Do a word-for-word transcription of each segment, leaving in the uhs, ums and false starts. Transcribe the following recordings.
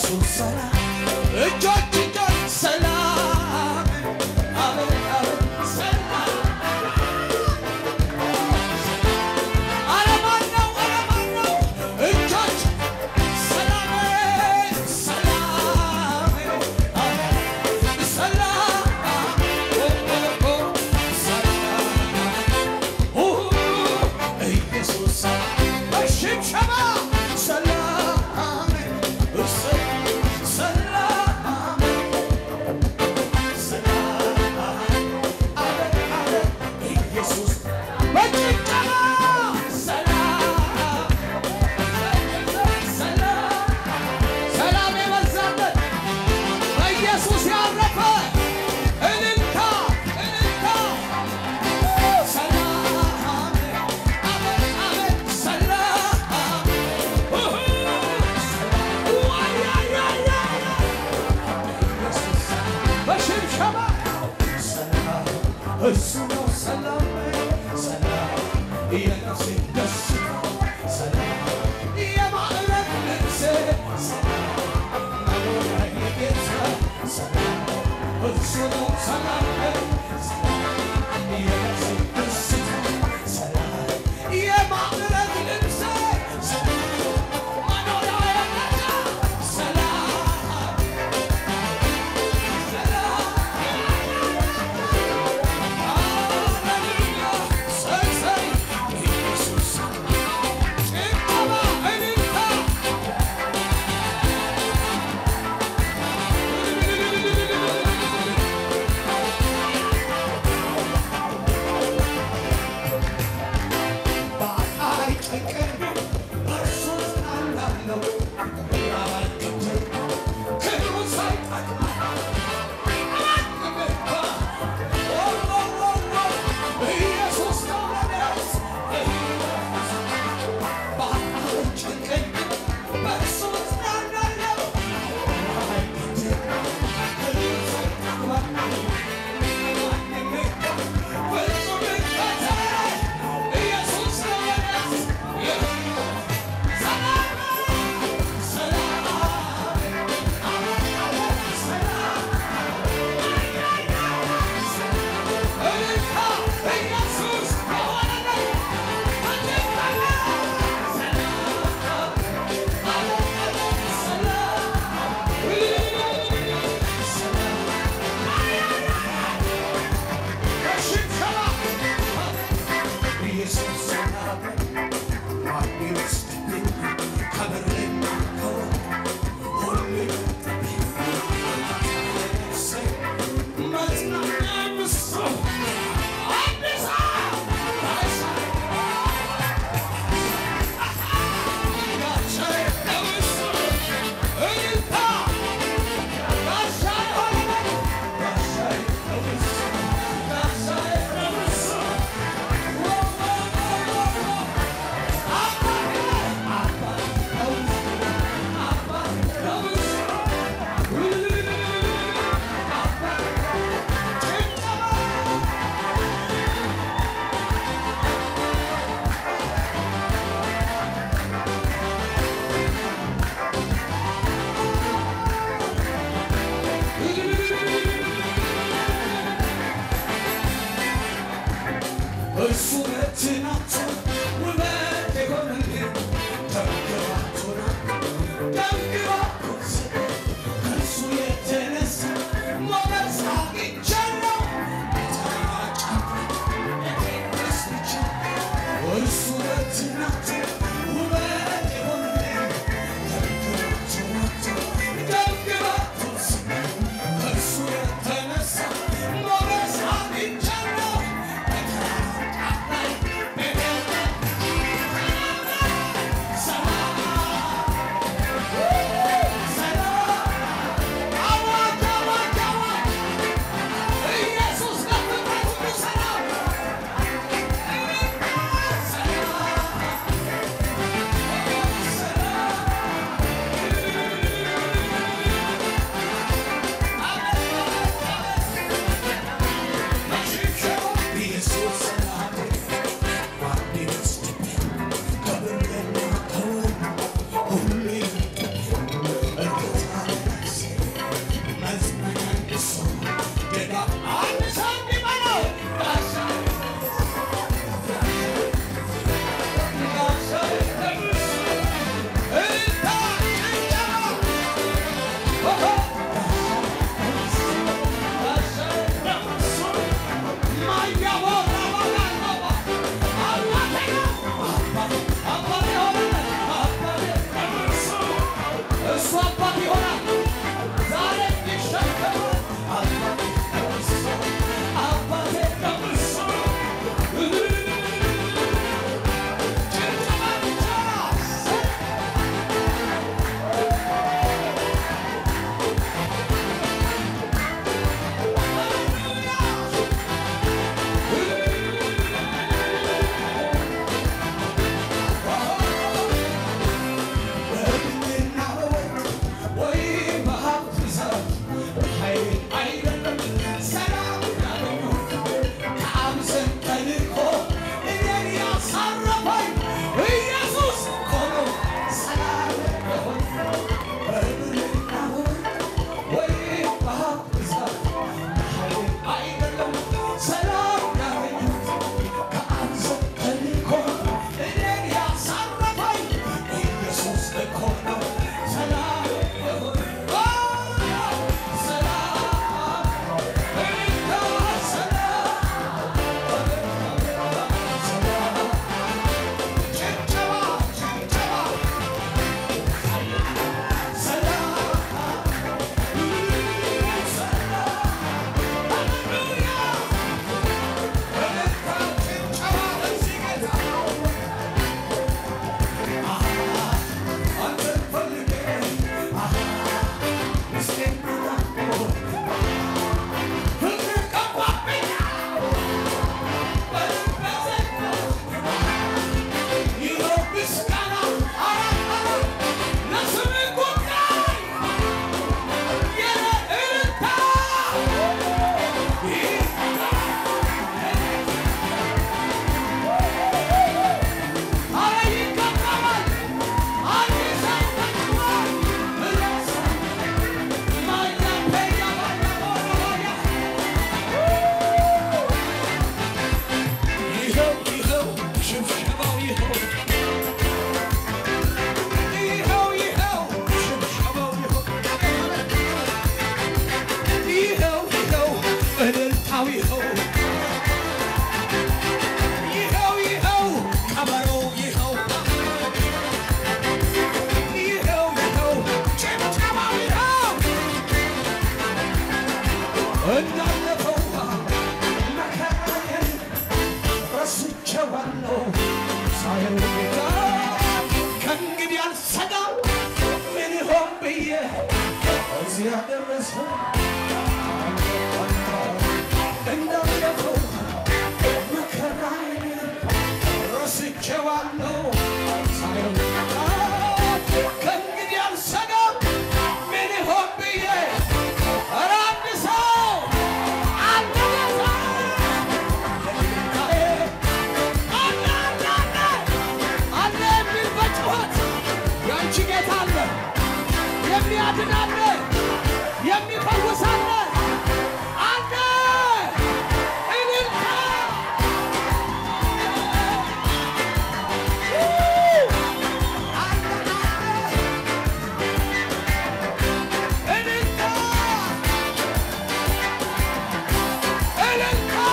سلام እጆች እጆች ሰላም አቤት አቤት ሰላም ኧረ ማነው ኧረ ማነው እጆች ሰላም ሰላም አቤት ሰላም ኢየሱስ በሽብሸባ ሰላም السلام سلام سلام يا نفسي دستا سلام يا معلم نفسي سلام أنا يجيتها سلام السلام سلام سلام يا نفسي دستا سلام يا معلم نفسي سلام أنا يجيتها سلام سلام ጭብጨባው ይኸው ይኸው ይኸው ከበሮው ይኸው ይኸው ይኸው ጭብጨባው ይኸው እንዳለፈው መከራዬን ረስቼዋለሁ ሳየው ጌታ ከእንግዲህ አልሰጋም ምን ይሆን ብዬ እዚህ ያደረሰው እንዳለፈው መከራዬን ረስቼዋለሁ ሳየው ጌታ ከእንግዲህ አልሰጋም ምን ይሆን ብዬ ኧረ አንድ ሰው አንድ ሰው አለ አለ አለ የሚል በጩኸት ያንቺ ጌታ አለ የሚያድን አለ የሚፈውስ አለ አለ እልልታ እልልታ እልልታ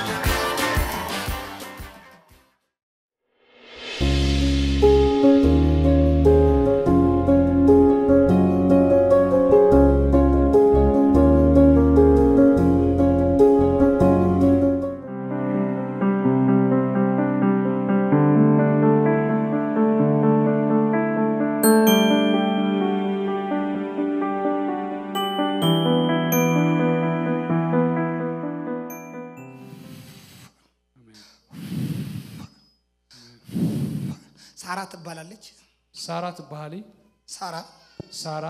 ሳራ ትባላለች ሳራ ትባሃሊ ሳራ ሳራ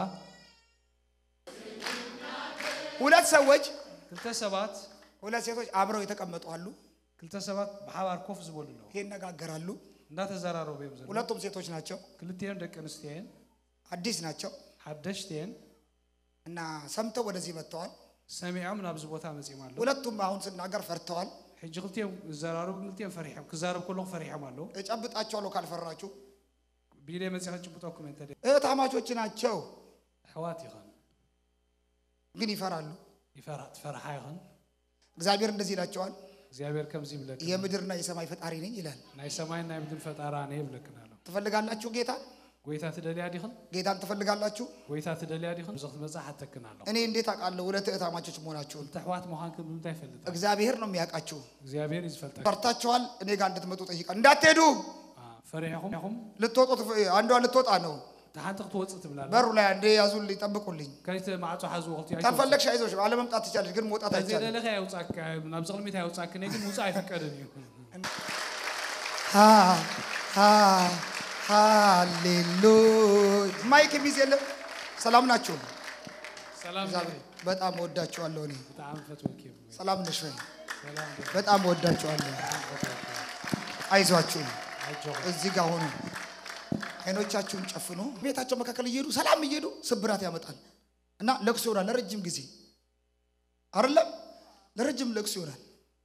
ሁለት ሰዎች ክልተ ሰባት ሁለት ሴቶች አብረው የተቀመጡ አሉ ክልተ ሰባት በሐባር ኮፍ ዝበሉ ነው ይነጋገራሉ እንዳተዘራረው በየብዘ ሁለቱም ሴቶች ናቸው ክልቴን ደቀንስቴን አዲስ ናቸው ሐደሽቴን እና ሰምተው ወደዚህ መጥተዋል ሰሚዓም ናብዝ ቦታ መጽማሉ ሁለቱም አሁን ስናገር ፈርተዋል ሕጂ ክልቴን ዘራረው ክልቴን ፈሪሐም ክዛረብ ኩሉ ፈሪሐም አለው እጨብጣቸዋለሁ ካልፈራችሁ ቢሌ መጽሐፍ ጭብጦኩም እንተ እህታማቾች ናቸው ሕዋት ይሆን ግን ይፈራሉ ይፈራት ፈርሃ ይሆን እግዚአብሔር እንደዚህ ይላቸዋል እግዚአብሔር ከምዚ ይብለክ የምድርና የሰማይ ፈጣሪ ነኝ ይላል ናይ ሰማይና የምድር ፈጣራ ነኝ ይብለክናል ትፈልጋላችሁ ጌታ ጎይታ ትደልያ ዲኹን ጌታን ትፈልጋላችሁ ጎይታ ትደልያ ዲኹን ዘኽት መጻሕ ተከናለሁ እኔ እንዴት አውቃለሁ ሁለት እህታማቾች መሆናችሁን ተሕዋት መሃንከም ምንታይ ፈልጣ እግዚአብሔር ነው የሚያውቃችሁ እግዚአብሔር ይዝፈልጣ ፈርታችኋል እኔ ጋር እንድትመጡ ጠይቃ እንዳትሄዱ ፈሪሐኩም ያኩም ልትወጡ አንዷ ልትወጣ ነው ታንተ ትወጽት ብላል በሩ ላይ አንዴ ያዙልኝ ጠብቁልኝ ከይተ ማዕጾ ሐዙ ወቅት ያይ ተፈልክሽ አይዞሽ አለ መምጣት ትችላለሽ ግን መውጣት አይቻልም ዘለ ለኸ ያውጻክ ናብ ዘልሚት ያውጻክ ነኝ ግን ሙጻ አይፈቀደን ይሁን ሃ ሃ ሃሌሉያ ማይክ ሚዘለ ሰላም ናችሁ ሰላም በጣም ወዳችኋለሁ እኔ በጣም ፈትወኪ ሰላም ነሽ ወይ ሰላም በጣም ወዳችኋለሁ አይዟችሁ አይጆ እዚህ ጋር ሆኑ አይኖቻችሁን ጨፍኑ ቤታቸው መካከል እየሄዱ ሰላም እየሄዱ ስብራት ያመጣል እና ለቅሶ ይሆናል ለረጅም ጊዜ አይደለም ለረጅም ለቅሶ ይሆናል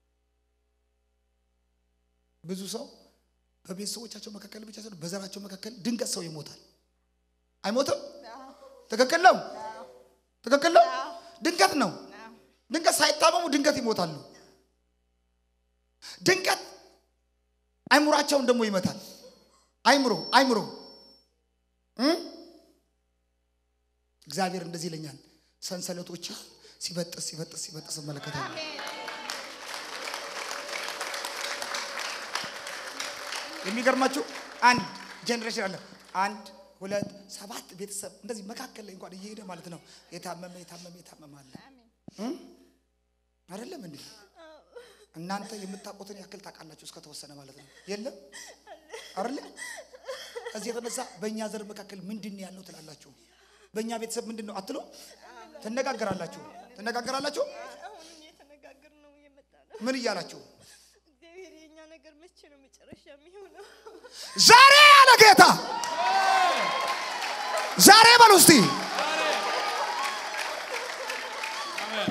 ብዙ ሰው በቤተሰቦቻቸው መካከል ብቻ ሳይሆን በዘራቸው መካከል ድንገት ሰው ይሞታል አይሞትም ትክክል ነው ትክክል ነው ድንገት ነው ድንገት ሳይታመሙ ድንገት ይሞታሉ ድንገት አይምሮአቸውን ደግሞ ይመታል አይምሮ አይምሮ እግዚአብሔር እንደዚህ ይለኛል ሰንሰለቶች ሲበጥስ ሲበጥስ ሲበጥስ መለከታለሁ የሚገርማችሁ አንድ ጀነሬሽን አለ አንድ ሁለት ሰባት ቤተሰብ እንደዚህ መካከል ላይ እንኳን እየሄደ ማለት ነው የታመመ የታመመ የታመመ አለ አይደለም እንዴ እናንተ የምታቆቱን ያክል ታውቃላችሁ እስከ ተወሰነ ማለት ነው የለም አይደል እዚህ የተነሳ በእኛ ዘር መካከል ምንድነው ያለው ትላላችሁ በእኛ ቤተሰብ ምንድነው አትሉ ተነጋገራላችሁ ተነጋገራላችሁ አሁን እየተነጋገር ነው የመጣነው ምን ይያላችሁ እግዚአብሔር የኛ ነገር መቼ ነው መጨረሻ የሚሆነው ዛሬ ያለ ጌታ ዛሬ በሉ እስቲ አሜን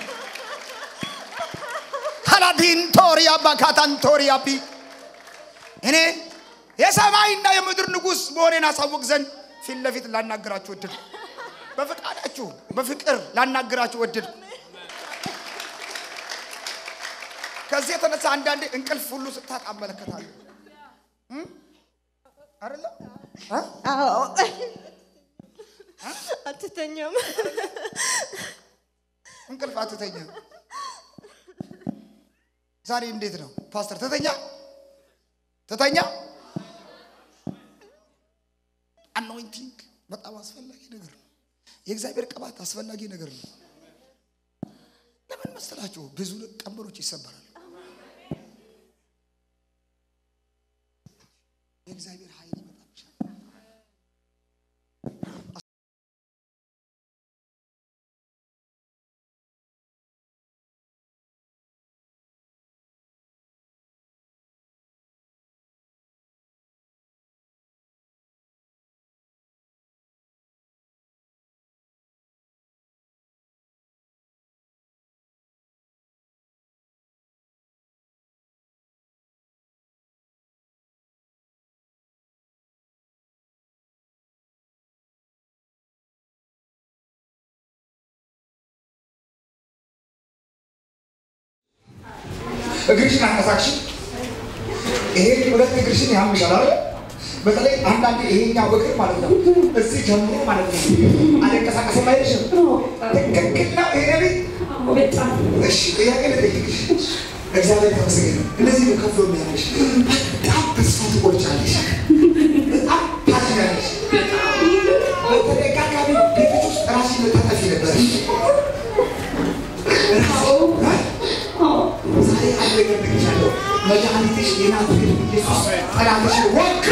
ሃላዲን ቶሪያ ባካታን ቶሪያ ቢ እኔ የሰማይና የምድር ንጉስ መሆኔን አሳውቅ ዘንድ ፊት ለፊት ላናገራችሁ እድል በፍቃዳችሁ በፍቅር ላናገራችሁ እድል ከዚህ የተነሳ አንዳንዴ እንቅልፍ ሁሉ ስታጣ አመለከታለሁ አይደል አዎ አትተኛም እንቅልፍ አትተኛም ዛሬ እንዴት ነው ፓስተር ተተኛ ተተኛ አኖይንቲንግ በጣም አስፈላጊ ነገር ነው የእግዚአብሔር ቅባት አስፈላጊ ነገር ነው ለምን መሰላችሁ ብዙ ቀንበሮች ይሰበራሉ የእግዚአብሔር ኃይል ይመጣል እግርሽን አንቀሳቅሽ ይሄ ሁለት እግርሽን ያምሻል አይደል በተለይ አንዳንዴ ይሄኛው እግር ማለት ነው እዚህ ጀምሮ ማለት ነው አንቀሳቀስም አይደለም ትክክል ነው ይሄ ቤት በጣም እሺ ያገለ ልጅሽ እግዚአብሔር ተመስገን እንደዚህ ነው ከፍሎ የሚያምሽ በጣም ተስፋ ትቆርጫለሽ በጣም ታጅያለሽ በተደጋጋሚ ቤትሽ ውስጥ ራስሽ ልታጠፊ ነበር ዛሬ አንድ ነገር ልክቻለሁ መድኃኒትሽ የናዝሬቱ ኢየሱስ ጠላትሽ ወጋ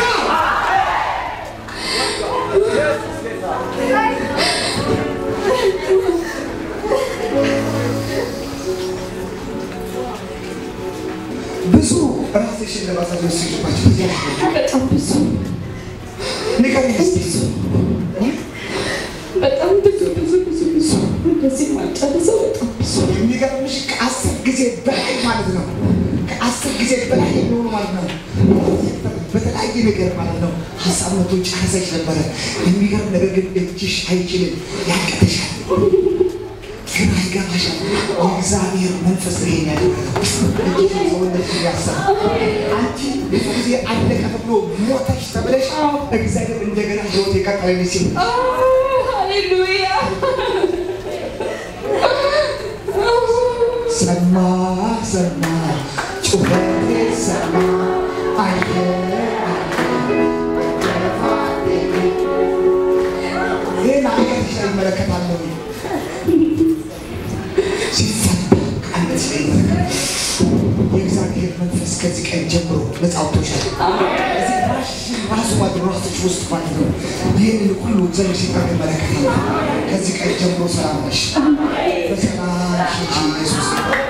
ብዙ ራስሽን ለማሳደግ ሲባችሁ በጣም ብዙ ንገሪኝ ብዙ በጣም ብዙ ብዙ ብዙ ብዙ እንደዚህ ማጫለሰው በጣም ብዙ የሚገርምሽ ከአስር ጊዜ በላይ ማለት ነው ከአስር ጊዜ በላይ የሚሆኑ ማለት ነው በተለያየ ነገር ማለት ነው ሀሳብ መቶ ጨረሰሽ ነበረ የሚገርም ነገር ግን እጅሽ አይችልም ያንቀተሻል ግን አይገባሻል እግዚአብሔር መንፈስ ይሄን ያደርጋል እጅሽ ሰውነትሽ ያሰራ አንቺ ብዙ ጊዜ አለቀ ተብሎ ሞተሽ ተብለሽ እግዚአብሔር እንደገና ህይወት የቀጠለልሽ ሲል ሃሌሉያ ሰማ ሰማ ጩኸቴ ሰማ አየ ይህን አንገትሽ ላይ ይመለከታለሁ ሲፈታ አንገትሽ ላይ ይመለከታል የእግዚአብሔር መንፈስ ከዚህ ቀን ጀምሮ ነፃ አውጥቶሻል እዚህ ራስሽን ራሱ ማድሮ ራስሽ ውስጥ ማለት ነው ይህንን ሁሉ እግዚአብሔር ሲፈታ ይመለከታል ከዚህ ቀን ጀምሮ ሰላም ነሽ በሰላም ሂጂ ኢየሱስ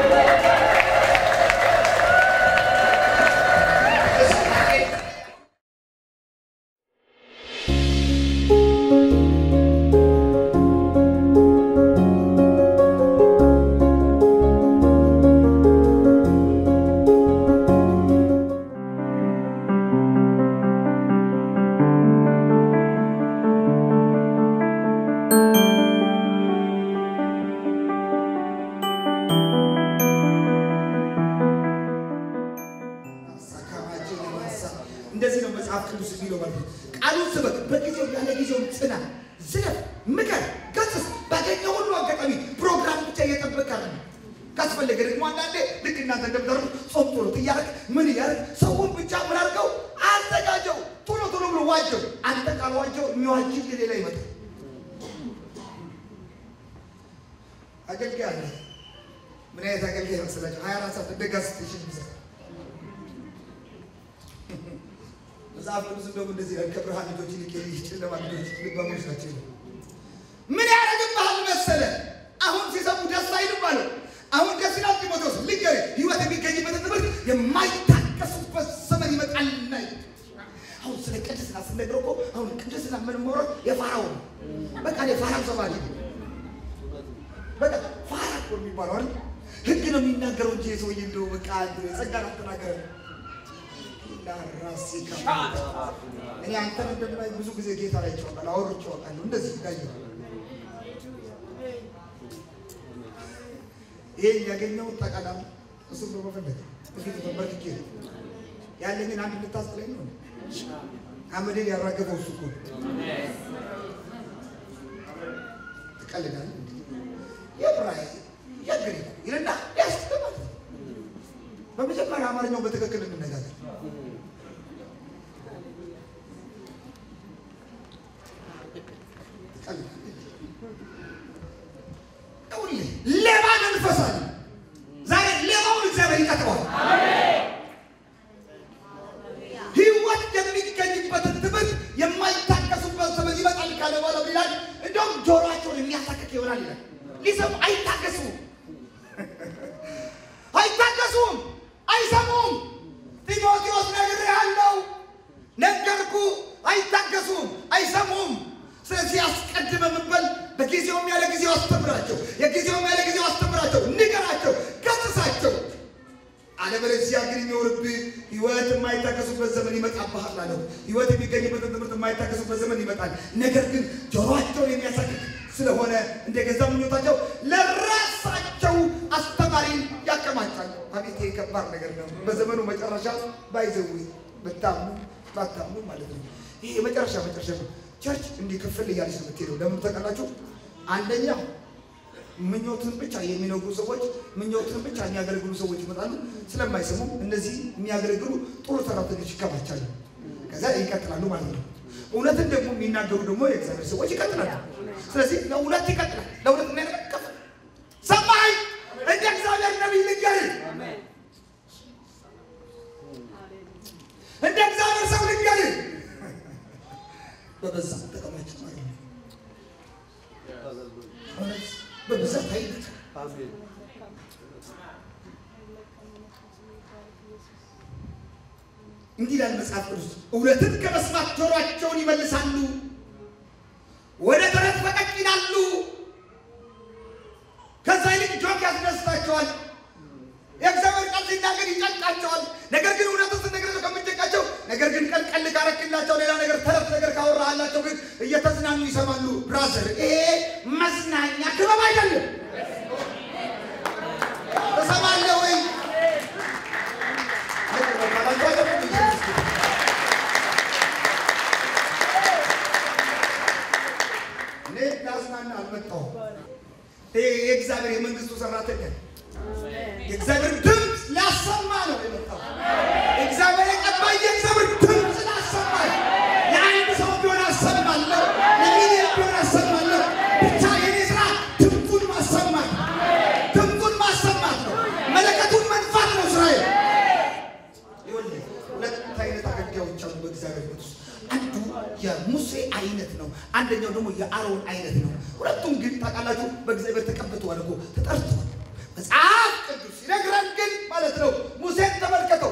እንደዚህ ነው መጽሐፍ ቅዱስ የሚለው ማለት ነው ቃሉን ስበክ በጊዜው ያለ ጊዜው ጽና ዝለፍ ምከር ገስጽ ባገኘ ሁሉ አጋጣሚ ፕሮግራም ብቻ እየጠበቀ ነው ካስፈለገ ደግሞ አንዳንዴ ልክ እናንተ እንደምታሩት ጾም ጸሎት እያደረግ ምን እያደረግ ሰውን ብቻ ምን አድርገው አዘጋጀው ቶሎ ቶሎ ብሎ ዋጀው አንተ ካልዋጀው የሚዋጅህ ሌላ ይመጣል አገልጋይ አለ ምን አይነት አገልጋይ መሰላችሁ ሀያ አራት ሰዓት እንደጋስ ስቴሽን ይዘ መጽሐፍ ቅዱስ እንደው እንደዚህ ከብርሃን ልጆች ይልቅ የጨለማ ልጆች ልባሞች ናቸው ምን ያደርግብሃል መሰለ አሁን ሲሰሙ ደስ አይልም ማለት አሁን ደስ ይላል ጢሞቴዎስ ልንገር ህይወት የሚገኝበት ትምህርት የማይታቀሱበት ዘመን ይመጣልና አሁን ስለ ቅድስና ስንነግረው እኮ አሁን ቅድስና ምን መሆን የፋራው በቃ የፋራው ሰባሪ በቃ ፋራ እኮ የሚባለው አይደል ህግ ነው የሚናገረው እንጂ ሰውዬ እንደው በቃ ጸጋ አትናገር ራስህ ካለ እኔ አንተን እንደማይ ብዙ ጊዜ ጌታ ላይ ጮኻለሁ አውርቼ ጮኻለሁ እንደዚህ ጋየው ይሄን ያገኘው ተቀላም እሱ በመፈለግ በፊት ተንበርክኬ ያለኝን አንድ ልታስጥለኝ ነው አመዴን ያራገፈው እሱ እኮ ትቀልዳለህ የብራይ የግሪ ይልና ያስተማር በመጀመሪያ አማርኛው በትክክል እንነጋገር ሌባ መንፈሳል ዛሬ ሌባውን እግዚአብሔር ይቀጥዋል አሜን ህይወት የሚገኝበት ትምህርት የማይታከሱበት ዘመን ይመጣል ካለ በኋላ ይላል እንደውም ጆሮአቸውን የሚያሳክክ ይሆናል ይላል ሊሰሙ አይታከሱም አይታከሱም አይሰሙም ጢሞቴዎስ ነግሬሃለሁ ነገርኩ አይታከሱም አይሰሙም ስለዚህ አስቀድመህ ምን በል በጊዜውም ያለ ጊዜው አስተምራቸው የጊዜውም ያለ ጊዜው አስተምራቸው ንገራቸው ገስጻቸው አለበለዚያ ግን የሚወርብህ ህይወት የማይታከሱበት ዘመን ይመጣብሃል አለው ህይወት የሚገኝበት ትምህርት የማይታከሱበት ዘመን ይመጣል ነገር ግን ጆሮአቸውን የሚያሳክክ ስለሆነ እንደገዛ ምኞታቸው ለራሳቸው አስተማሪን ያከማቻል አቤት የከባድ ነገር ነው በዘመኑ መጨረሻ ባይዘው በታሙ ባታሙ ማለት ነው ይሄ መጨረሻ መጨረሻ ቸርች እንዲከፈል ያለሽ ነው የምትሄደው ለምን ተቀላችሁ አንደኛ ምኞትን ብቻ የሚነጉ ሰዎች ምኞትን ብቻ የሚያገለግሉ ሰዎች ይመጣሉ ስለማይሰሙ እነዚህ የሚያገለግሉ ጥሩ ተራተኞች ይከማቻሉ ከዛ ይቀጥላሉ ማለት ነው እውነትን ደግሞ የሚናገሩ ደግሞ የእግዚአብሔር ሰዎች ይቀጥላሉ ስለዚህ ለሁለት ይቀጥላል ለሁለት ነው ከፍ ሰማይ እንደ እግዚአብሔር ነብይ ልንገር አሜን እንደ እግዚአብሔር ሰው ልንገር በበዛ ተቀማጭ ማለት ነው አሜን በበዛ ታይት አሜን እንዲህ ያለ መጽሐፍ ቅዱስ እውነትን ከመስማት ጆሮአቸውን ይመልሳሉ ወደ ተረት ፈቀቅ ይላሉ ከዛ ይልቅ ጆክ ያስደስታቸዋል የእግዚአብሔር ቃል ሲናገር ይጨንቃቸዋል ነገር ግን እውነቱን ሲነግረው ከምትጨቃቸው ነገር ግን ቀልቀል ካረክላቸው ሌላ ነገር ተረት ነገር ካወራሃላቸው ግን እየተዝናኑ ይሰማሉ ብራዘር ይሄ መዝናኛ ክበብ አይደለም ተሰማለህ ወይ ለዳስናና አልመጣው የእግዚአብሔር የመንግስቱ ሰራተኛ የእግዚአብሔር ድምፅ ላሰማ ነው የመጣው እግዚአብሔር የቀባይ የእግዚአብሔር ድምፅ ላሰማ ለአንድ ሰው ቢሆን አሰማለሁ ለሚሊዮን ቢሆን አሰማለሁ ብቻ የኔ ስራ ድምፁን ማሰማት ድምፁን ማሰማት ነው መለከቱን መንፋት ነው ስራዬ ይኸውልህ ሁለት አይነት አገልጋዮች አሉ በእግዚአብሔር ቤት ውስጥ አንዱ የሙሴ አይነት ነው አንደኛው ደግሞ የአሮን አይነት ነው ሁለቱም ግን ታውቃላችሁ በእግዚአብሔር ተቀብተዋል እኮ ተጠርተዋል መጽሐፍ ቅዱስ ይነግረን ግን ማለት ነው ሙሴን ተመልከተው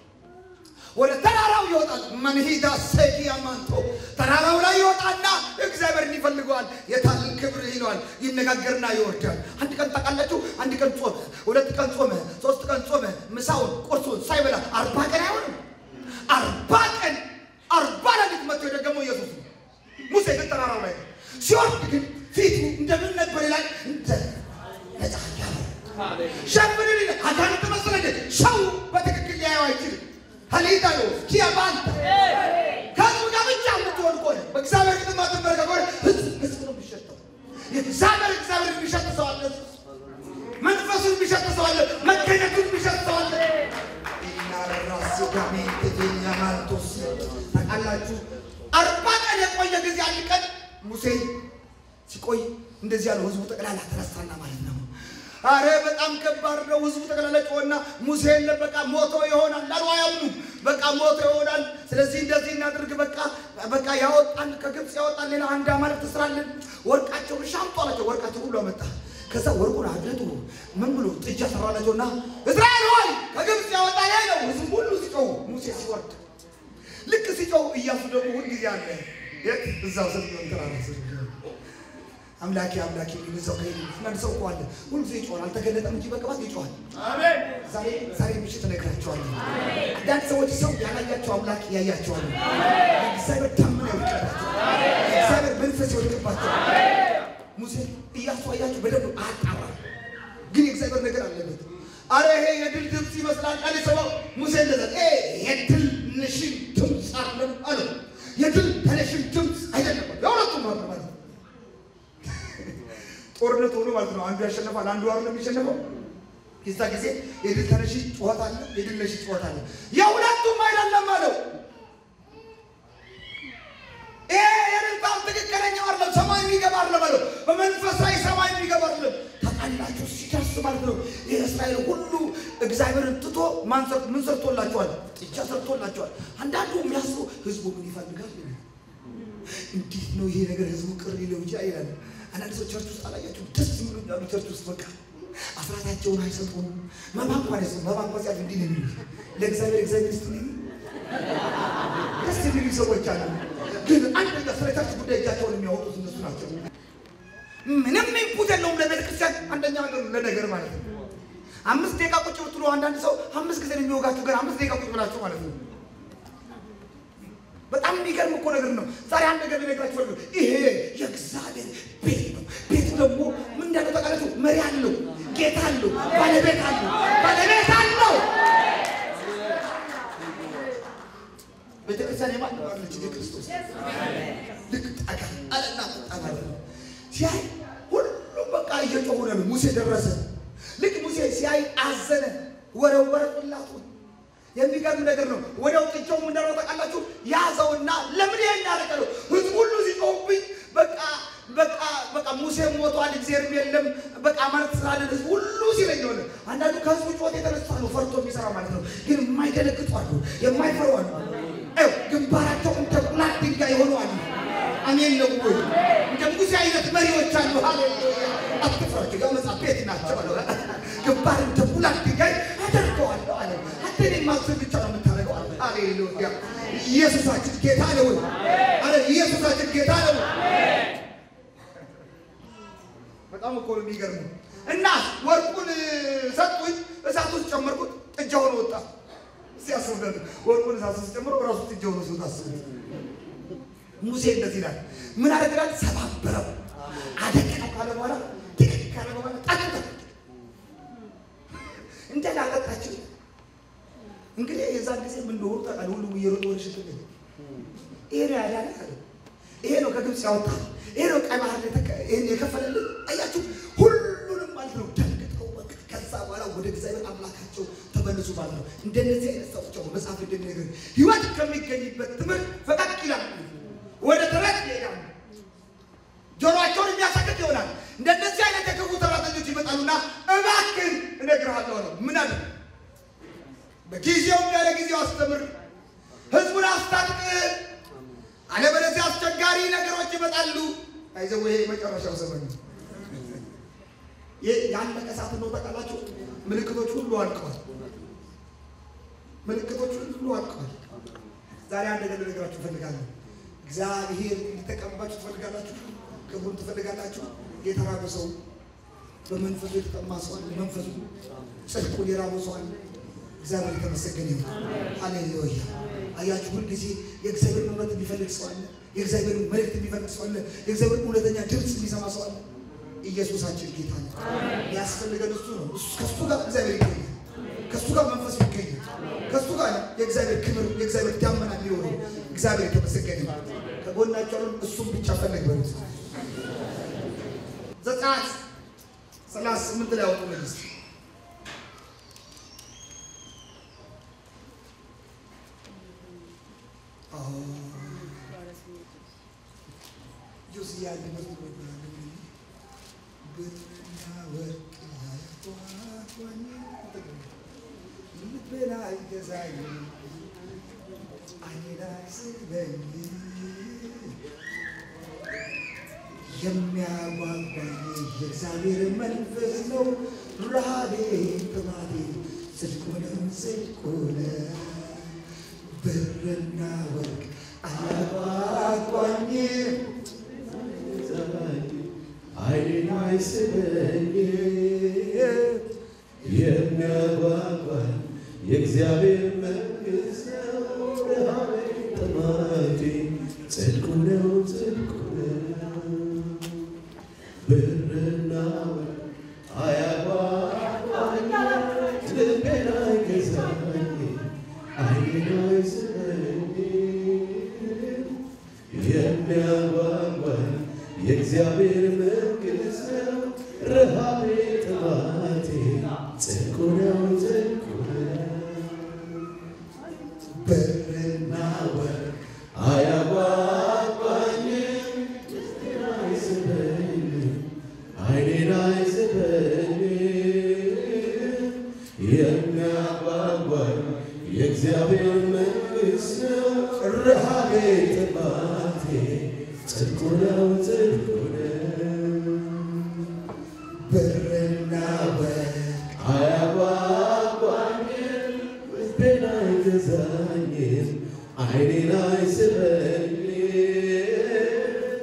ወደ ተራራው ይወጣል መንሂዳ ሰይያ ማንቶ ተራራው ላይ ይወጣና እግዚአብሔርን ይፈልገዋል የታል ክብር ይለዋል ይነጋገርና ይወርዳል አንድ ቀን ታውቃላችሁ አንድ ቀን ጾመ ሁለት ቀን ጾመ ሶስት ቀን ጾመ ምሳውን ቁርሱን ሳይበላ አርባ ቀን አይሆንም አርባ ቀን አርባ ሌሊት መጥቶ የደገመው ኢየሱስ ሙሴ ግን ተራራው ላይ ሲወርድ ግን ፊቱ እንደምን ነበር ይላል እንደ ነጫያ ሸፍን ይላል አጋንንት መሰለኝ ሰው በትክክል ሊያየው አይችልም ሀሊዳዮ ኪያባንታ ከሱ ጋር ብቻ የምትሆን ከሆነ በእግዚአብሔር ፊት የማትመለከት ከሆነ ህዝብ ነው የሚሸተው የእግዚአብሔር እግዚአብሔር የሚሸት ሰው አለ መንፈሱን የሚሸት ሰው አለ መገኘቱን የሚሸት ሰው አለ እናራሱ ጋሜን ተገኛ ማልቶስ ታውቃላችሁ አርባ ቀን የቆየ ጊዜ አንድ ቀን ሙሴ ሲቆይ እንደዚህ ያለው ህዝቡ ጠቅላላ ተነሳና ማለት ነው አረ በጣም ከባድ ነው ህዝቡ ጠቅላላ ጮና ሙሴ ለበቃ ሞቶ ይሆናል አሉ አያምኑ በቃ ሞቶ ይሆናል ስለዚህ እንደዚህ እናድርግ በቃ በቃ ያወጣን ከግብጽ ያወጣን ሌላ አንድ አማልክት ትስራልን ወርቃቸው ሻምጧላቸው ወርቃቸው ሁሉ አመጣ ከዛ ወርቁን አድርጎ ምን ብሎ ጥጃ ሰራላቸውና እስራኤል ሆይ ከግብጽ ያወጣ ያለው ህዝቡ ሁሉ ሲጮህ ሙሴ ሲወርድ ልክ ሲጮህ ኢያሱ ደግሞ ሁሉ ጊዜ አለ የት እዛው ሰልፎን ተራራስ አምላኬ አምላኬ ይዘው ከይል ማን ሰው ቆአለ ሁሉ ጊዜ ይጮሃል አልተገለጠም እንጂ በቅባት ይጮሃል አሜን ዛሬ ዛሬ ምሽት ነግራቸዋለሁ አሜን ዳን ሰዎች ሰው ያላያቸው አምላክ ያያቸዋል አሜን እግዚአብሔር ታምነ ይቀርባቸው አሜን እግዚአብሔር መንፈስ ይወድቅባቸው አሜን ሙሴ ኢያሱ አያቸው በደንብ አጣራ ግን እግዚአብሔር ነገር አለበት አረ ይሄ የድል ድምፅ ይመስላል ቃል ሰው ሙሴ እንደዛ እ የድል ነሽን ድምፅ አይደለም አለ የድል ተነሽን ድምፅ አይደለም ያውራቱ ማለት ነው ጦርነት ሆኖ ማለት ነው አንዱ ያሸነፋል አንዱ አይደለም የሚሸነፈው ይዛ ጊዜ የድል ተነሽ ጨዋታ አለ የድል ነሽ ጨዋታ አለ ያውራቱም አይደለም ማለት እ የድል ታም ትክክለኛ አይደለም ሰማይ የሚገባ አይደለም ማለት በመንፈሳዊ ሰማይ የሚገባ አይደለም ታላላችሁ ሲደርስ ማለት ነው የእስራኤል ሁሉ እግዚአብሔርን ትቶ ማንሰር ምን ሰርቶላቸዋል ጥጃ ሰርቶላቸዋል አንዳንዱ የሚያስቡ ህዝቡ ምን ይፈልጋል እንዴት ነው ይሄ ነገር ህዝቡ ቅር ሊለው ይችላል ይላል አንዳንድ ሰው ቸርች ውስጥ አላያችሁ ደስ የሚሉ ያሉ ቸርች ውስጥ በቃ አስራታቸውን አይሰጡም ማማቋን ነው ማማቋ ሲያል እንዲህ ነው ለእግዚአብሔር እግዚአብሔር ስትል ደስ የሚሉ ሰዎች አሉ ግን አንድ ነገር ስለታችሁ ጉዳይ እጃቸውን የሚያወጡት እነሱ ናቸው ምንም ኢንፑት የለውም ለቤተክርስቲያን አንደኛ ነገር ለነገር ማለት ነው አምስት ደቂቃ ቁጭ ብትሉ አንዳንድ ሰው አምስት ጊዜ የሚወጋችሁ ግን አምስት ደቂቃ ቁጭ ብላችሁ ማለት ነው በጣም የሚገርም እኮ ነገር ነው ዛሬ አንድ ነገር ልነግራችሁ ፈልጌ ይሄ የእግዚአብሔር ቤት ነው ቤት ደግሞ ምን እንዳለው ተቃለቱ መሪ አለው ጌታ አለው ባለቤት አለው ባለቤት አለው ቤተክርስቲያን የማን ነው አለች ክርስቶስ ልክ ታካ አለና አባለ ሲያይ ሁሉም በቃ እየጮሁ ነው ሙሴ ደረሰ ልክ ሙሴ ሲያይ አዘነ ወረወረ ቁላቱ የሚገርም ነገር ነው ወዲያው ጥጃው ምን እንዳለው ተቃላችሁ ያዘውና ለምን ያናረቀው ህዝብ ሁሉ ሲጮህብኝ በቃ በቃ በቃ ሙሴ ሞቷል እግዚአብሔር የለም በቃ ማለት ስላለ ህዝብ ሁሉ ሲለኝ ነው አንዳንዱ ከህዝቡ ጮት የተነሳ ነው ፈርቶ የሚሰራ ማለት ነው ግን የማይደነግጡ አሉ የማይፈሩ አሉ አው ግንባራቸው እንደ ቁላት ድንጋይ ሆኖ አሉ አሜን ነው ወይ እንደ ሙሴ አይነት መሪዎች አሉ ሃሌሉያ አትፍራችሁ ጋር ቤት ናቸው አለ ግንባር እንደ ቁላት ድንጋይ አደርገዋለሁ አለ አትኔ ማስብ ብቻ ነው የምታረገው አለ ሃሌሉያ ኢየሱሳችን ጌታ ነው አለ ኢየሱሳችን ጌታ ነው በጣም እኮ ነው የሚገርመው እና ወርቁን ሰጡኝ እሳት ውስጥ ጨመርኩት ጥጃው ነው ወጣ ሲያስወደድ ወርቁን እሳት ውስጥ ጨምሮ ራሱ ጥጃው ነው ወጣ ሙሴ እንደዚህ ይላል ምን አደረጋል ሰባበረው አደቀቀው ካለ በኋላ ትክክል ካለ በኋላ ታጥታ እንደላ አጣጣችሁ እንግዲህ የዛን ጊዜ ምን እንደሆነ ታውቃለህ ሁሉ ይሮጥ ወደ ሽፍት ይሄ ያዳነ ይሄ ነው ከግብጽ ያወጣ ይሄ ነው ቀይ ባህር ይሄን የከፈለልን አያችሁ ሁሉንም ማለት ነው ተንቀጠው በቃ ከዛ በኋላ ወደ እግዚአብሔር አምላካቸው ተመለሱ ማለት ነው እንደነዚህ አይነት ሰዎች ነው መጽሐፍ እንደሚነግር ህይወት ከሚገኝበት ትምህርት ፈቀቅ ይላል ወደ ተረት ይሄዳል ጆሮአቸውን የሚያሳክክ ይሆናል እንደነዚህ አይነት የክፉ ተራተኞች ይመጣሉና እባክህ እነግርሃለሁ ነው ምን አለ በጊዜው ያለ ጊዜው አስተምር ህዝቡን አስታጥቅ አለበለዚያ አስቸጋሪ ነገሮች ይመጣሉ አይዘው ይሄ መጨረሻው ዘመን ያለቀ ሰዓት ነው ተቃላችሁ ምልክቶች ሁሉ አልቀዋል ምልክቶች ሁሉ አልቀዋል ዛሬ አንድ ነገር ልነግራችሁ ፈልጋለሁ እግዚአብሔር እንዲተቀበላችሁ ትፈልጋላችሁ ክብሩን ትፈልጋላችሁ የተራበ ሰው በመንፈሱ የተጠማ ሰው መንፈሱ ጽድቁን የራበ ሰው እግዚአብሔር የተመሰገነ ይሁን ሃሌሉያ አያችሁ ሁሉ ጊዜ የእግዚአብሔር ምሕረት የሚፈልግ ሰው አለ የእግዚአብሔር መልእክት የሚፈልግ ሰው አለ የእግዚአብሔር እውነተኛ ድምጽ የሚሰማ ሰው አለ ኢየሱሳችን ጌታ ነው ያስፈልገን እሱ ነው ከሱ ጋር እግዚአብሔር ይገኛል ከሱ ጋር መንፈስ ይገኛል ከሱ ጋር የእግዚአብሔር ክብር የእግዚአብሔር ዳመና የሚሆነው እግዚአብሔር የተመሰገነ ይሁን ከጎናቸው እሱም ብቻ ፈልግ በሉት ዘጸአት ሰላሳ ስምንት ላይ አውጡ መንግስት ጆሲያ ለምን ብርና ወርቅ ያቋቋኝ ልቤና ይገዛኝ አይና ሲበኝ የሚያጓጓኝ የእግዚአብሔር መንፈስ ነው ረሃቤ ጥማቴ ጽድቁንም ጽድቁን ብርና ወርቅ አያጓጓኝ አይኔን አይስበኝ የሚያጓጓኝ የእግዚአብሔር መንግሥት ነው ረሃቤ ጥማቴ ጽድቁ ነው ጽድቁ ብርና ወርቅ አያጓጓኝ የሚያጓጓኝ የእግዚአብሔር መንግሥት ነው ረሃቤ ጥማቴ ጽድቁ ነው ጽድቁ ብርና ወርቅ አያጓጓኝም ውስጤን አይስበኝም ዓይኔን አይስበኝም የሚያጓጓኝ የእግዚአብሔር መንግሥት ነው ረሃቤ ጥማቴ ጽድቁ ነው ጽድቁ ነው ብርና ወርቅ አያጓጓኝም ልቤን አይገዛኝም ዓይኔን አይስበኝም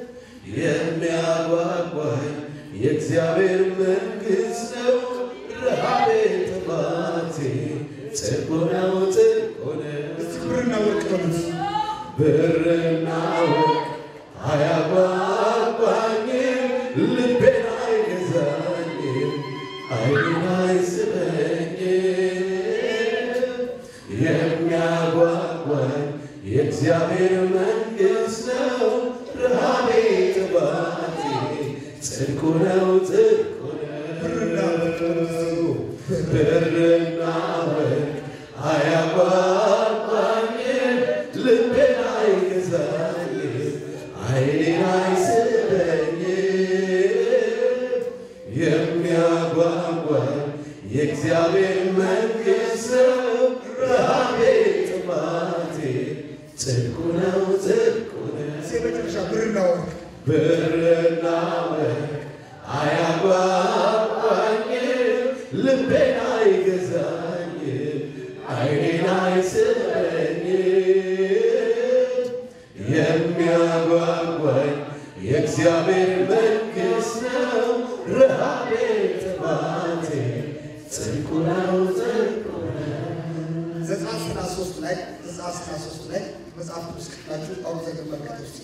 የሚያጓጓኝ የእግዚአብሔር መንግሥት ነው ረሃቤ ጥማቴ ጽድቁ ነው ጽድቁ ነው ብርና ወርቅ በሉት ብርና ወርቅ አያጓጓኝም ልቤን አይገዛኝም ዓይኔን አይስበኝም የሚያጓጓኝ የእግዚአብሔር መንግሥት ነው ረሃቤ ጥማቴ ጽድቁ ነው ጽድቁ ነው ብርና ወርቅ አያጓጓኝም ልቤን አይገዛኝም ዓይኔን አይስበኝም የሚያጓጓኝ የእግዚአብሔር መንግሥት ነው ረሃቤ ጥማቴ ጽድቁ ነው ጽድቁ ነው መጨረሻ ብርና ወርቅ ብርና ወርቅ አያጓጓኝም ልቤን አይገዛኝም ዓይኔን አይስበኝም የሚያጓጓኝ የእግዚአብሔር መንግሥት ነው ረሃቤ ጥማቴ ጽድቁ ነው ጽድቁ ነው ዘጸአት ሰላሳ ሦስት ላይ ዘጸአት ሰላሳ ሦስት ላይ መጽሐፍ ቅዱስ ክፍላችሁ አውጥ ተመልከቱ እስቲ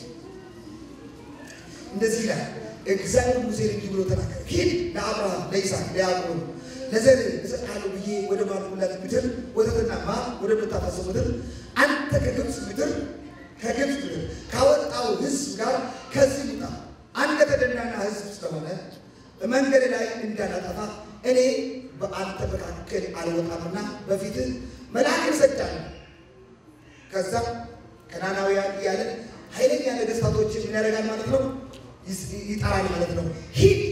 እንደዚህ ይላል እግዚአብሔር ሙሴን እንዲህ ብሎ ተናገረ ሂድ ለአብርሃም ለይስሐቅ ለያዕቆብ ለዘርህ እሰጥሃለሁ ብዬ ወደ ማልሁላት ምድር ወተትና ማር ወደምታፈስሰው ምድር አንተ ከግብፅ ምድር ከግብፅ ምድር ካወጣው ሕዝብ ጋር ከዚህ ውጣ አንገተ ደንዳና ሕዝብ ስለሆነ በመንገድ ላይ እንዳላጠፋ እኔ በአንተ መካከል አልወጣምና በፊትህ መልአክን ሰድዳለሁ ከዛ ከናናውያን እያለ ኃይለኛ ነገሥታቶችን ምን ያደርጋል ማለት ነው ይጠራል ማለት ነው ሂድ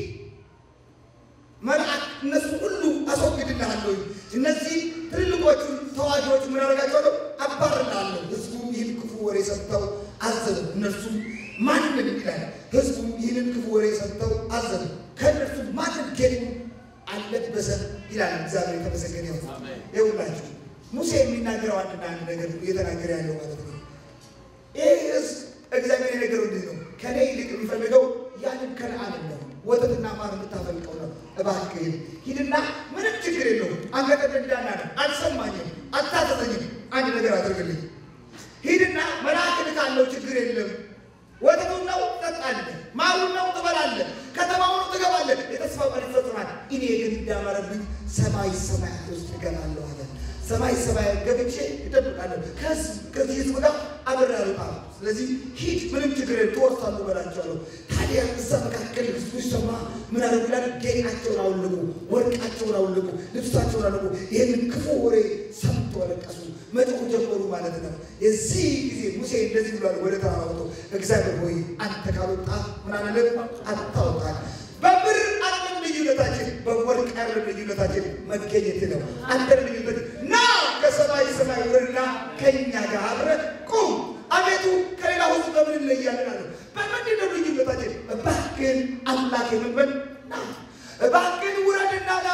መልአክ እነሱ ሁሉ አስወግድልሃለሁ እነዚህ ትልልቆቹ ተዋጊዎች ምን ያደርጋቸዋለሁ አባርልሃለሁ ሕዝቡም ይህን ክፉ ወሬ ሰምተው አዘኑ እነርሱም ማንም ይላል ሕዝቡም ይህንን ክፉ ወሬ ሰምተው አዘኑ ከእነርሱ ማንም ጌጡ አልለበሰም ይላል እግዚአብሔር የተመሰገነ ይሁን ይሁንላችሁ ሙሴ የሚናገረው አንድና አንድ ነገር እየተናገረ ያለው ማለት ነው ይህ ሕዝብ እግዚአብሔር የነገረው እንዴት ነው ከኔ ይልቅ የሚፈልገው ያንን ከነዓን ነው ወተትና ማር የምታፈልቀው ነው እባክህ ሂድና ምንም ችግር የለውም አንገተ ደንዳና ነው አልሰማኝም አታዘዘኝም አንድ ነገር አድርግልኝ ሂድና መልአክ ልካለው ችግር የለም ወተቱን ነው ትጠጣለህ ማሩን ነው ትበላለህ ከተማውን ትገባለህ የተስፋው ቃል ይፈጸማል እኔ ግን እንዳማረብኝ ሰማይ ሰማያት ውስጥ እገባለሁ አለ ሰማይ ሰማይ ገብቼ እጠብቃለሁ ከዚህ ሕዝብ ጋር አብሬ አልወጣም ስለዚህ ሂድ ምንም ችግር የለም ትወርሳለህ በላቸዋለሁ ታዲያ እዛ መካከል ሕዝቡ ሲሰማ ምን አደረጉ ይላል ጌጣቸውን አውልቁ ወርቃቸውን አውልቁ ልብሳቸውን አውልቁ ይህንን ክፉ ወሬ ሰምተው አለቀሱ መጮህ ጀመሩ ማለት ነው የዚህ ጊዜ ሙሴ እንደዚህ ብሏል ወደ ተራራ ወጥቶ እግዚአብሔር ሆይ አንተ ካልወጣ ምን አለን አታወጣን በብር አንተን ልዩነታችን በወርቅ ያለን ልዩነታችን መገኘት ነው አንተን ልዩነት ና ከሰማይ ሰማይ ወርድና ከእኛ ጋር አብረን ቁም አቤቱ ከሌላ ሕዝብ በምን እንለያለን አለ በምንድን ነው ልዩነታችን እባክህን አምላክ የምንበል ና እባክህን ውረድና ና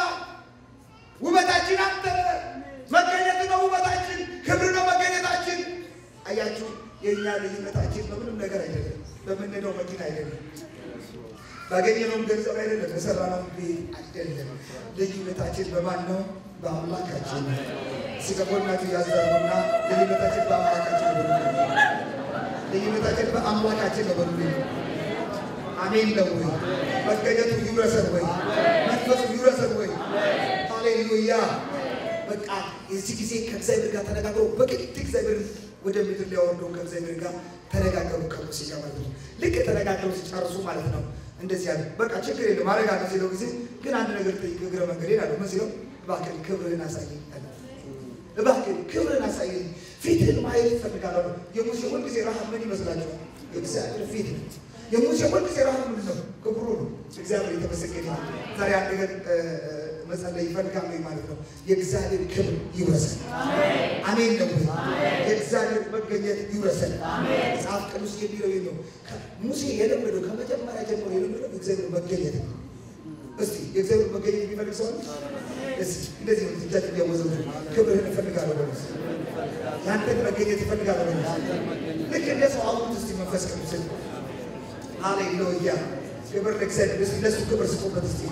ውበታችን አንተ መገኘት ነው ውበታችን ክብር ነው መገኘታችን አያችሁ የእኛ ልዩነታችን በምንም ነገር አይደለም በምንድነው መኪና አይደለም ባገኘነው ገንዘብ አይደለም በሰራነው ቤት አይደለም ልዩነታችን በማን ነው በአምላካችን ሲቀበልናችሁ ያዘሩና ልዩነታችን በአምላካችን ነው ልዩነታችን በአምላካችን ነው አሜን ነው ወይ መገኘቱ ይውረሰን ወይ መንፈሱ ይውረሰን ወይ ሃሌሉያ በቃ እዚህ ጊዜ ከእግዚአብሔር ጋር ተነጋግሮ በግድ እግዚአብሔር ወደ ምድር ሊያወርደው ከእግዚአብሔር ጋር ተነጋገሩ ከሙሴ ጋር ማለት ነው። ልክ ተነጋግረው ሲጨርሱ ማለት ነው እንደዚህ ያለ በቃ ችግር የለም አረጋግጥ ሲለው ጊዜ ግን አንድ ነገር ጠይቅ እግረ መንገዴን አለው። ምን ሲለው እባክህ ክብርህን አሳየኝ አለ። እባክህ ክብርህን አሳየኝ ፊትህን ማየት እፈልጋለሁ። የሙሴ ሁል ጊዜ ረሃብ ምን ይመስላችኋል? የእግዚአብሔር ፊት ነው። የሙሴ ሁል ጊዜ ረሃብ ምንድን ነው? ክብሩ ነው። እግዚአብሔር የተመሰገነ ይሁን። ዛሬ አንድ ነገር መጸለይ ይፈልጋል ማለት ነው። የእግዚአብሔር ክብር ይውረሰን። አሜን ነው። የእግዚአብሔር መገኘት ይውረሰን። መጽሐፍ ቅዱስ የሚለው ይሄ ነው። ሙሴ የለመደው ከመጀመሪያ ጀምሮ የለመደው የእግዚአብሔር መገኘት ነው። እስቲ የእግዚአብሔር መገኘት የሚፈልግ ሰው እስቲ እንደዚህ ነው ትጃት ያወዘው ክብርህን እፈልጋለሁ በሉት። ያንተን መገኘት እፈልጋለሁ በሉት። ልክ እንደ ሰው አውሩት እስቲ መንፈስ ቅዱስ ሃሌሉያ ክብር ለእግዚአብሔር። እስቲ ለሱ ክብር ስጡበት እስቲ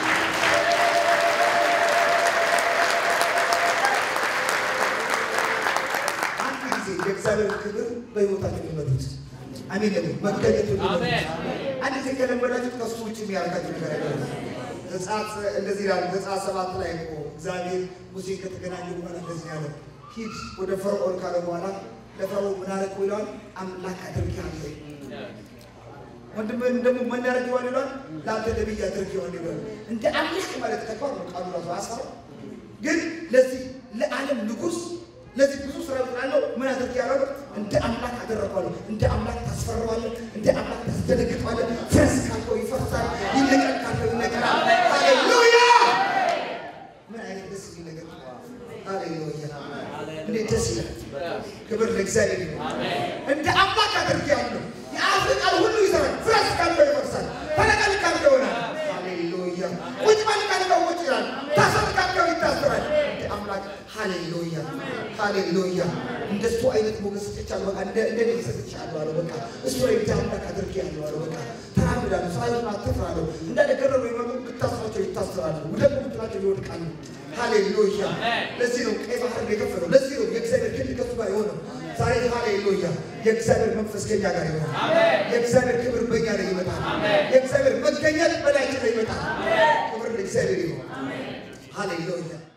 የእግዚአብሔር ክብር በሕይወታችሁ ይመዱት። አሜን ነው። መገኘቱ አሜን። አንድ ጊዜ ከለመዳችሁ ከሱ ውጭ የሚያረጋችሁ ነገር አይደለም። ዘጸአት እንደዚህ ይላል። ዘጸአት ሰባት ላይ እኮ እግዚአብሔር ሙሴን ከተገናኘ በኋላ እንደዚህ ያለው ሂድ ወደ ፈርዖን ካለ በኋላ ለፈርዖን ምን አደረገው ይለዋል? አምላክ አድርጌሃለሁ። ወንድምህን ደግሞ ምን ያደርገዋል ይለዋል? ለአንተ ነቢይ አድርጌዋለሁ ይለዋል። እንደ አምላክ ማለት ከባድ ነው ቃሉ ራሱ አሳብ ግን ለዚህ ለዓለም ንጉሥ ለዚህ ብዙ ስራ ይላለው ምን አድርጌ ያለው እንደ አምላክ አደረገዋለሁ። እንደ አምላክ ታስፈራዋለህ፣ እንደ አምላክ ታስደነግጠዋለህ። ፈርስ ካልከው ይፈርሳል፣ ይነቀል ካልከው ይነቀላል። ሃሌሉያ! ምን አይነት ደስ የሚል ነገር! ሃሌሉያ! እንዴት ደስ ይላል! ክብር ለእግዚአብሔር ይሁን። እንደ አምላክ አድርጌ ያለው የአፍ ቃል ሁሉ ይሰራል። ፈርስ ካልከው ይፈርሳል፣ ተነቀል ካልከው ይሆናል። ሃሌሉያ! ቁጭ በል ካልከው ቁጭ ይላል፣ ታሰር ካልከው ይታሰራል። እንደ አምላክ ሃሌሉያ ሃሌሉያ እንደሱ አይነት ሞገስ ተቻለ። በቃ እንደ እንደ ነው ተሰጥቻለሁ አለ። በቃ እሱ ላይ ታምጣክ አድርጌ ያለው አለ። በቃ ተራምዳለሁ ሳይሆን አትፈራለሁ። እንደነገረው ይመጡ ብታስራቸው ይታሰራሉ፣ ወደቁ ብትላቸው ይወድቃሉ። ሃሌሉያ ለዚህ ነው ቀይ ባህር የከፈለው። ለዚህ ነው የእግዚአብሔር ክንድ ከሱ ጋር የሆነው። ዛሬ ሃሌሉያ የእግዚአብሔር መንፈስ ከኛ ጋር ይሆናል። አሜን። የእግዚአብሔር ክብር በእኛ ላይ ይመጣል። አሜን። የእግዚአብሔር መገኘት በላያችን ላይ ይመጣል። አሜን። ክብር ለእግዚአብሔር ይሁን። አሜን። ሃሌሉያ